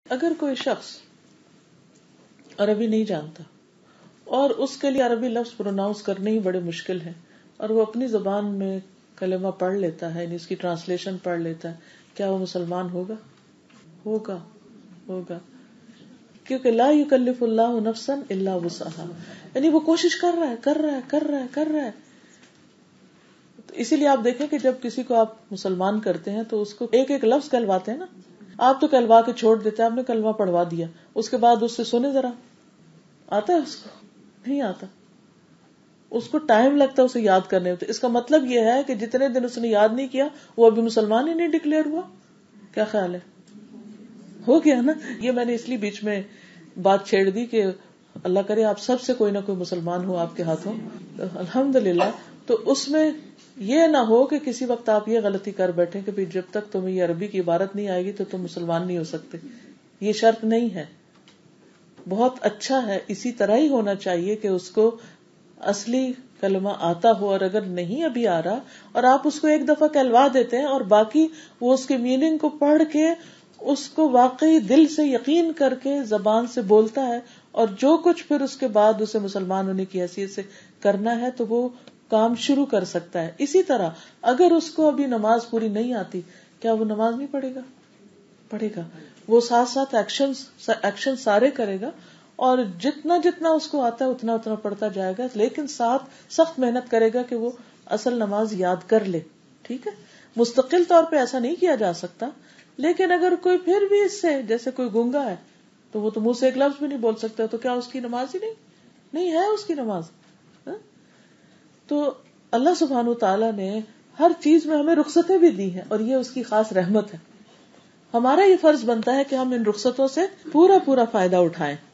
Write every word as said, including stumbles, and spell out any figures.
اگر کوئی شخص عربی نہیں جانتا اور اس کے لیے عربی لفظ پروناؤنس کرنے ہی بڑے مشکل ہیں اور وہ اپنی زبان میں کلمہ پڑھ لیتا ہے، یعنی اس کی ٹرانسلیشن پڑھ لیتا ہے، کیا وہ مسلمان ہوگا؟ ہوگا ہوگا کیونکہ لا یکلف اللہ نفسا الا وسعها، یعنی وہ کوشش کر رہا ہے کر رہا ہے کر رہا ہے کر رہا ہے تو اسی لیے آپ دیکھیں کہ جب کسی کو آپ مسلمان کرتے ہیں تو اس کو ایک ایک لفظ کہلواتے ہیں نا. آپ تو کہلوا کے چھوڑ دیتے ہیں، آپ نے کلمہ پڑھوا دیا، اس کے بعد اس سے سنے ذرا، آتا ہے اس کو؟ نہیں آتا. اس کو ٹائم لگتا ہے اسے یاد کرنے میں. اس کا مطلب یہ ہے کہ جتنے دن اس نے یاد نہیں کیا وہ ابھی مسلمان ہی نہیں ڈکلیئر ہوا. کیا خیال ہے؟ ہو گیا نا. یہ میں نے اس لیے بیچ میں بات چھیڑ دی کہ اللہ کرے آپ سب سے کوئی نہ کوئی مسلمان ہو آپ کے ہاتھوں، الحمدللہ. تو اس میں یہ نہ ہو کہ کسی وقت آپ یہ غلطی کر بیٹھیں کہ جب تک تمہیں یہ عربی کی عبارت نہیں آئے گی تو تم مسلمان نہیں ہو سکتے. یہ شرط نہیں ہے. بہت اچھا ہے، اسی طرح ہی ہونا چاہیے کہ اس کو اصلی کلمہ آتا ہو، اور اگر نہیں ابھی آ رہا اور آپ اس کو ایک دفعہ کہلوا دیتے ہیں اور باقی وہ اس کے میننگ کو پڑھ کے اس کو واقعی دل سے یقین کر کے زبان سے بولتا ہے اور جو کچھ پھر اس کے بعد اسے مسلمان ہونے کی حیثیت سے کرنا ہے تو وہ کام شروع کر سکتا ہے. اسی طرح اگر اس کو ابھی نماز پوری نہیں آتی، کیا وہ نماز نہیں پڑھے گا؟ پڑھے گا. وہ ساتھ ساتھ ایکشن ایکشن سارے کرے گا اور جتنا جتنا اس کو آتا ہے اتنا اتنا پڑھتا جائے گا، لیکن ساتھ سخت محنت کرے گا کہ وہ اصل نماز یاد کر لے. ٹھیک ہے، مستقل طور پہ ایسا نہیں کیا جا سکتا. لیکن اگر کوئی پھر بھی اس سے، جیسے کوئی گونگا ہے تو وہ تو منہ سے ایک لفظ بھی نہیں بول سکتا، تو کیا اس کی نماز ہی نہیں نہیں ہے اس کی نماز؟ تو اللہ سبحانہ وتعالیٰ نے ہر چیز میں ہمیں رخصتیں بھی دی ہیں اور یہ اس کی خاص رحمت ہے. ہمارا یہ فرض بنتا ہے کہ ہم ان رخصتوں سے پورا پورا فائدہ اٹھائیں.